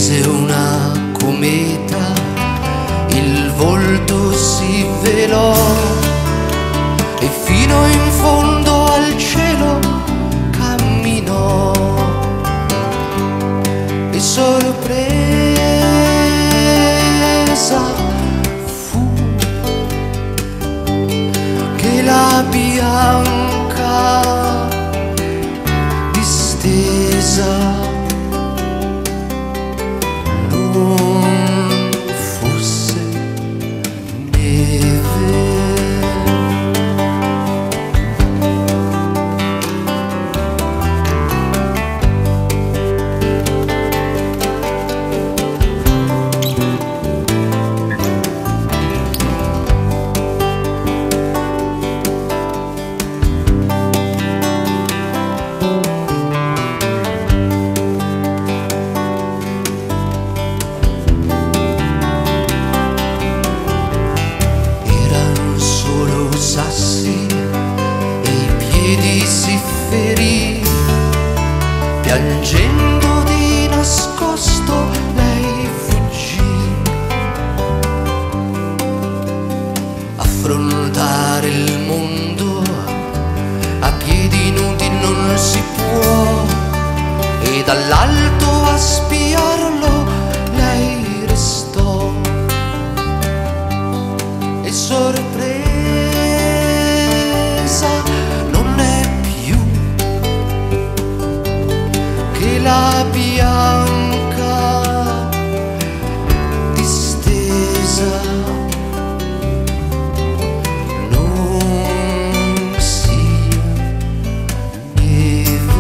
scese una cometa, il volto si velò e fino in fondo al cielo camminò, e sorpresa fu che la bianca distesa non fosse neve. Sassi e i piedi si ferì, piangendo di nascosto lei fuggì. Affrontare il mondo a piedi nudi non si può, e dall'alto a spiarlo lei restò, e sorpresa non è più che la bianca distesa non sia neve.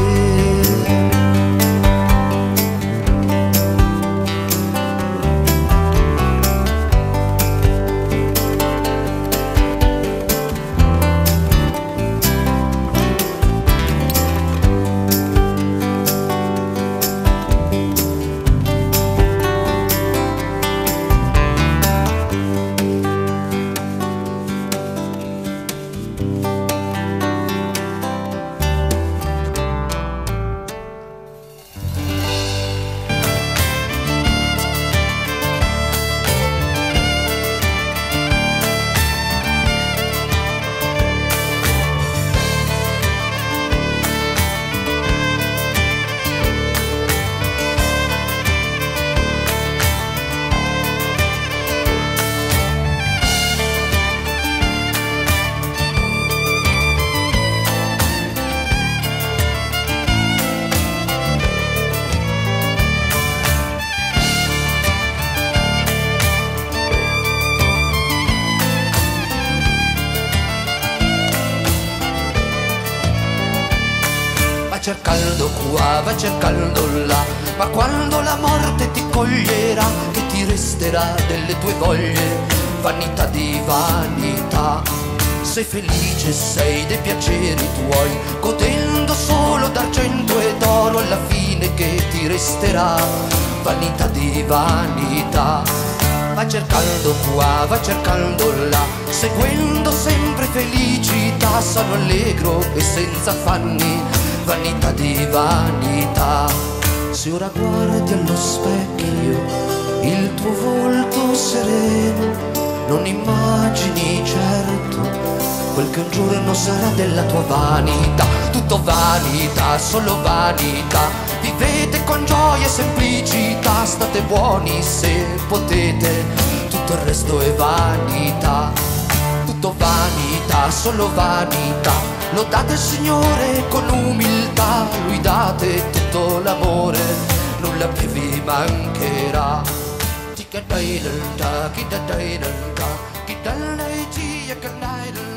Va cercando qua, va cercando là, ma quando la morte ti coglierà, che ti resterà delle tue voglie? Vanità di vanità. Sei felice, sei dei piaceri tuoi, godendo solo d'argento e d'oro, alla fine che ti resterà? Vanità di vanità. Va cercando qua, va cercando là, seguendo sempre felicità, sano, allegro e senza affanni. Vanità di vanità. Se ora guardi allo specchio il tuo volto sereno, non immagini certo quel che un giorno sarà della tua vanità. Tutto vanità, solo vanità. Vivete con gioia e semplicità, state buoni se potete, tutto il resto è vanità. Tutto vanità, solo vanità. Lodate il Signore con umiltà, lui date tutto l'amore, nulla più vi mancherà. Ti cadai del ta, chi dadai del ta, chi dall'ai ti e cadai del